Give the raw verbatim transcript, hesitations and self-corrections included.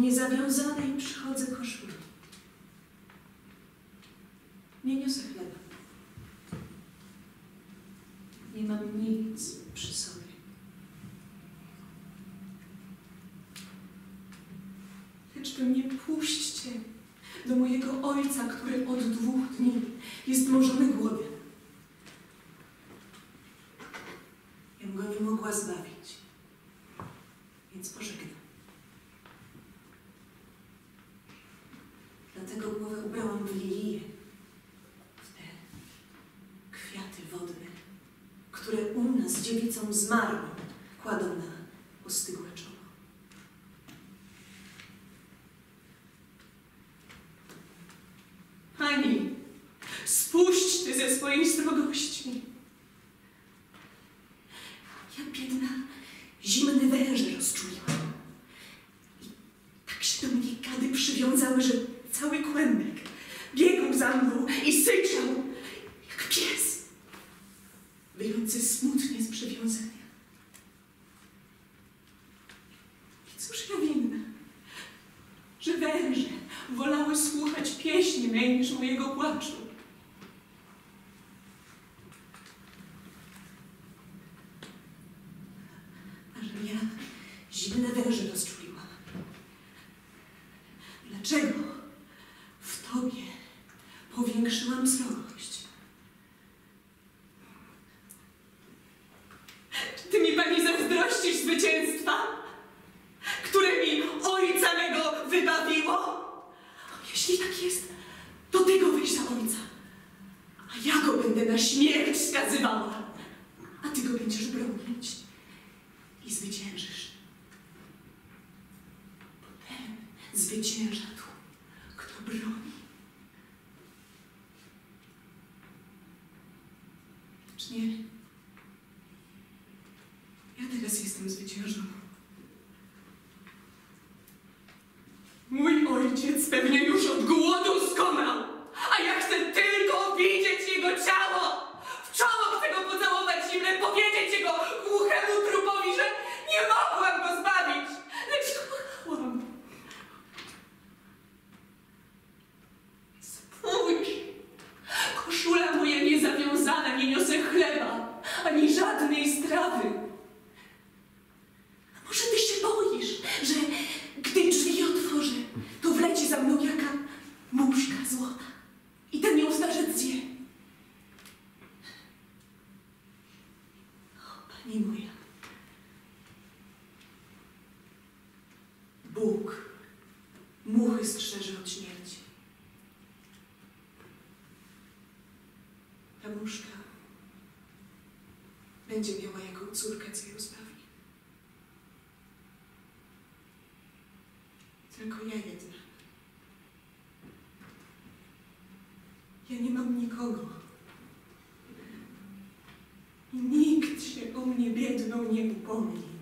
Niezawiązane i przychodzę koszulę. Nie niosę chleba. Nie mam nic przy sobie. Lecz wy mnie puśćcie do mojego ojca, który od dwóch dni jest morzony głodem. Ja go nie mogła zbawić, więc pożegnam. Dlatego głowę ubrałam w lilię, w te kwiaty wodne, które u nas dziewicą zmarłą kładą na ostygłe czoło. Pani, spuść ty ze swojej srogości. Ja biedna zimne węże rozczuliłam. I tak się do mnie gady przywiązały, że cały kłębek biegł za mną i syczał jak pies, wyjący smutnie z przywiązania. I cóż ja winna, że węże wolały słuchać pieśni mej niż mojego płaczu. A że ja zimne węże rozczuliłam. Dlaczego w tobie powiększyłam srogość? Czy ty mi, pani, zazdrościsz zwycięstwa, które mi ojca mego wybawiło? Jeśli tak jest, to ty go weź za ojca, a ja go będę na śmierć skazywała, a ty go będziesz bronić i zwyciężysz. Potem zwycięża tu, kto broni. Lecz nie, ja teraz jestem zwyciężoną. Mój ojciec pewnie już od głodu skonał, a ja chcę tylko widzieć jego ciało. W czoło chcę go pocałować zimne, powiedzieć jego głuchemu trupowi, że nie mogłam go zbawić, lecz kochałam. Spójrz, koszula moja niezawiązana, nie niosę chleba, ani żadnej strawy. A może ty się boisz, że gdy drzwi otworzę, to wleci za mną jaka muszka złota i ten ją starzec zje. O, pani moja, Bóg muchy strzeże od śmierci. Ta muszka będzie miała jaką córkę, co ją zbawi. Tylko ja jedna. Ja nie mam nikogo. I nikt się o mnie biedną nie upomni.